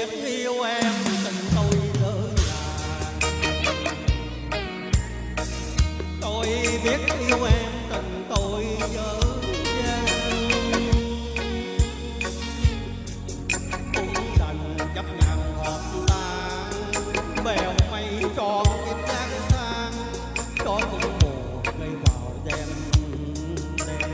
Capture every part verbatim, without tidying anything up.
yêu em tình tôi lỡ làng. Tôi biết yêu em tình tôi dở dang, cũng đành chấp nhận hợp tan bèo mây tròn kim lang thang cho cũng mùa gây vào đêm đen.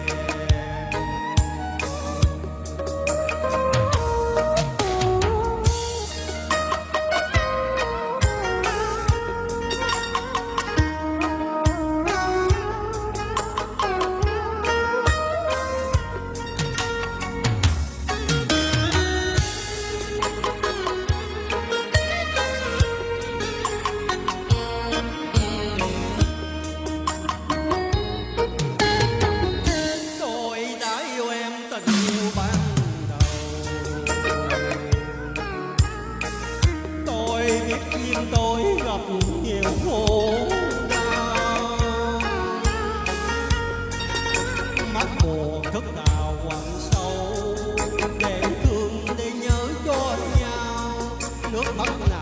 Tôi gặp nhiều khổ đau, mắt buồn thức đào quặn sâu, để thương để nhớ cho nhau, nước mắt